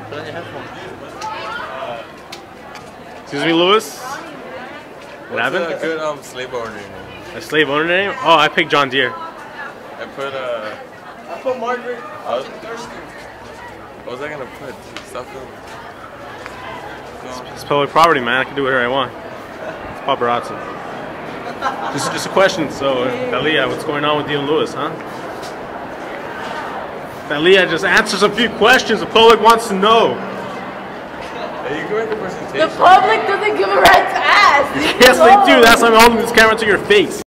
Put on your headphones. Excuse me, Lewis. What happened? What's a good slave owner name? A slave owner name? Oh, I picked John Deere. I put Margaret. What was I gonna put? Stop filming. It's public property, man. I can do whatever I want. It's paparazzi. Just a question. So, Thalia, what's going on with you and Lewis, huh? Thalia, just answers a few questions. The public wants to know. Hey, you can make the presentation. The public doesn't give a rat's ass. Yes, they do. That's why I'm holding this camera to your face.